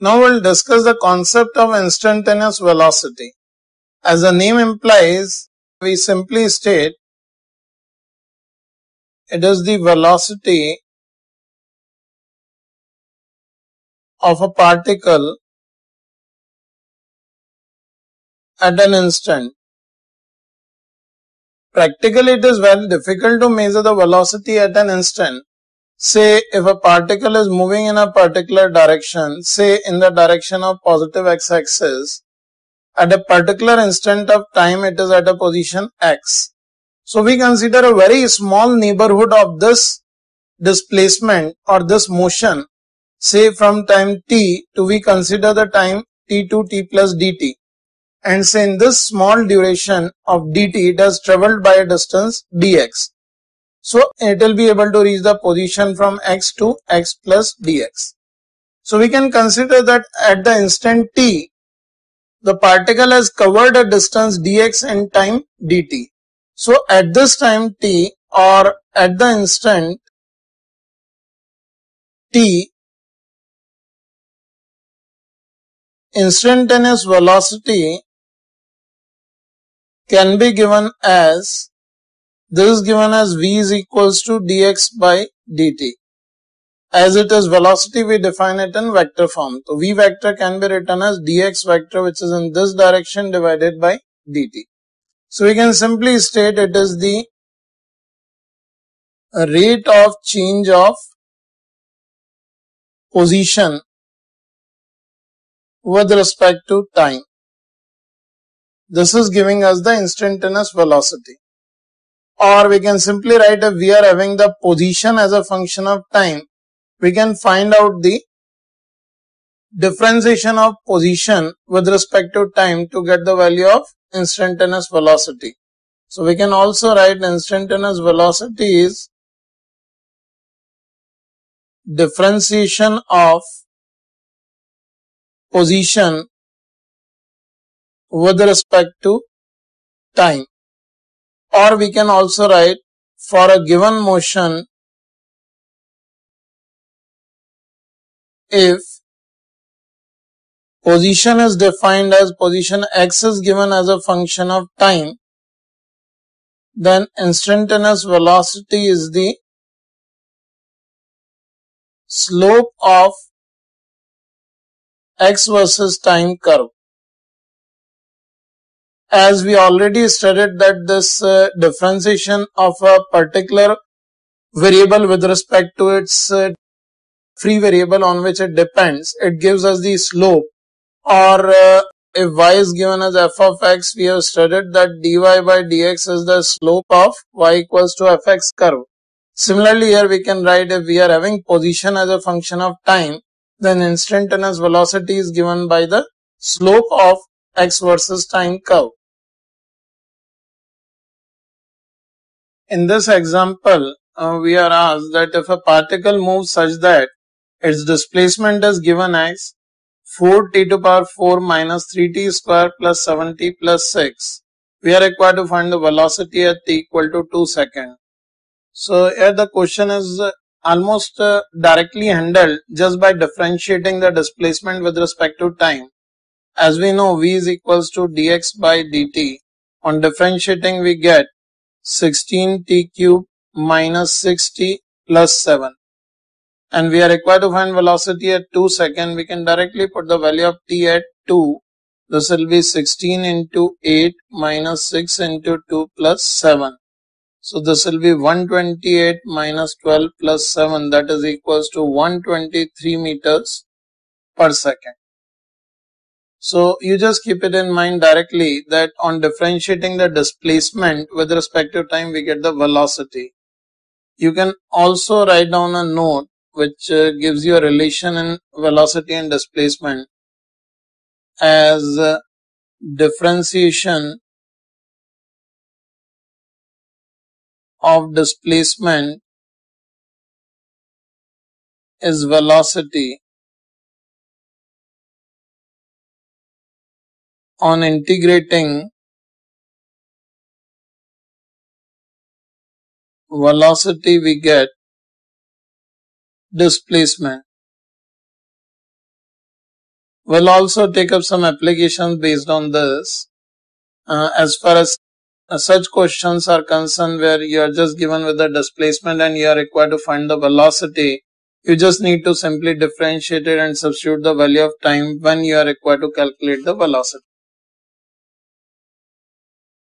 Now we'll discuss the concept of instantaneous velocity. As the name implies, we simply state it is the velocity of a particle at an instant. Practically, it is very difficult to measure the velocity at an instant. Say if a particle is moving in a particular direction, say in the direction of positive x-axis, at a particular instant of time it is at a position x. So we consider a very small neighborhood of this displacement or this motion, say from time t to we consider the time t2 t plus dt, and say in this small duration of dt it has travelled by a distance dx. So it will be able to reach the position from x to x plus dx. So we can consider that at the instant t, the particle has covered a distance dx in time dt. So at this time t, or at the instant t, instantaneous velocity can be given as, this is given as v is equals to dx by dt. As it is velocity, we define it in vector form. So v vector can be written as dx vector, which is in this direction, divided by dt. So we can simply state it is the rate of change of position with respect to time. This is giving us the instantaneous velocity. Or we can simply write, if we are having the position as a function of time, we can find out the differentiation of position with respect to time to get the value of instantaneous velocity. So we can also write instantaneous velocity is differentiation of position with respect to time. Or we can also write, for a given motion, if position is defined as position x is given as a function of time, then instantaneous velocity is the slope of x versus time curve. As we already studied that this differentiation of a particular variable with respect to its free variable on which it depends, it gives us the slope. Or if y is given as f of x, we have studied that dy by dx is the slope of y equals to fx curve. Similarly, here we can write, if we are having position as a function of time, then instantaneous velocity is given by the slope of x versus time curve. In this example, we are asked that if a particle moves such that its displacement is given as 4t to power 4 minus 3t square plus 7t plus 6, we are required to find the velocity at t equal to 2 seconds. So here the question is almost directly handled just by differentiating the displacement with respect to time. As we know, v is equals to dx by dt. On differentiating, we get 16t cube minus 6t plus 7. And we are required to find velocity at 2 seconds. We can directly put the value of t at 2. This will be 16 into 8 minus 6 into 2 plus 7. So this will be 128 minus 12 plus 7, that is equals to 123 meters per second. So you just keep it in mind directly that on differentiating the displacement with respect to time, we get the velocity. You can also write down a note which gives you a relation in velocity and displacement as differentiation of displacement is velocity on integrating velocity we get displacement. We'll also take up some applications based on this. As far as such questions are concerned where you are just given with the displacement and you are required to find the velocity, you just need to simply differentiate it and substitute the value of time when you are required to calculate the velocity.